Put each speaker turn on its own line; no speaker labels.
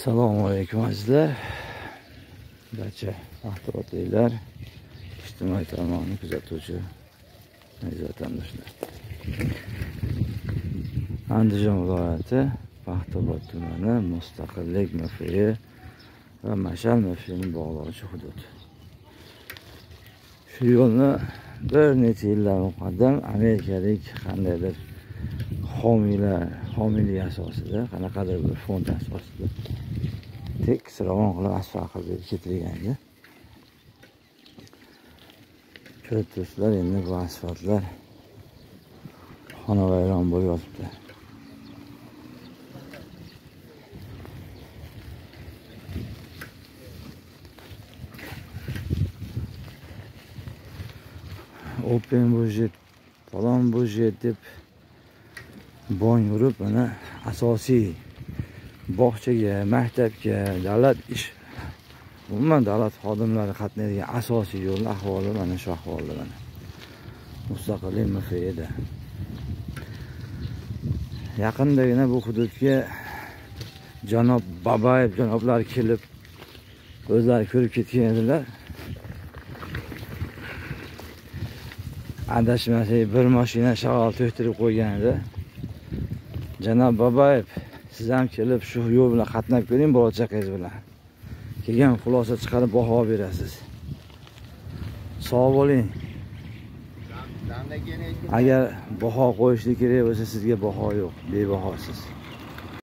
Assalomu alaykum azizlar. Barcha axborotlilar, ijtimoiy tarmoqni kuzatuvchi aziz vatandoshlar. Andijon viloyati Paxtaobod tumani Mustaqillik MFI va Mashal MFIni bog'lovchi hudud. Shu yo'lni bir necha yillar muqaddam amerikalik qandaydir homiylik asosida, qanaqadir bir fond asosida tekis ravon qilib asfalt qilib ketilgandi. Ko'rib turibsizlar, endi bu asfaltlar xonavayron bo'lib yotibdi. Open budjet, falon budjet deb bon yurib, mana asosiy bog'chaga, maktabga, davlat ish, umuman davlat xodimlari qatnaydigan asosiy yo'lning ahvoli mana shu ahvolda. Mana Mustaqillik MFIda yaqindagina bu hududga janob Babayev janoblar kelib o'zlari ko'rib ketgan edilar. Adashmasak bir mashina shag'al to'ktirib qo'ygan edi. Janob Babayev, siz ham kelib shu yo'l bilan qatnab ko'ring, bola chaqangiz bilan. Kelgan xulosa chiqarib baho berasiz. Sog' bo'ling. Agar baho qo'yishlik kerak bo'lsa, sizga baho yo'q, bebahosiz.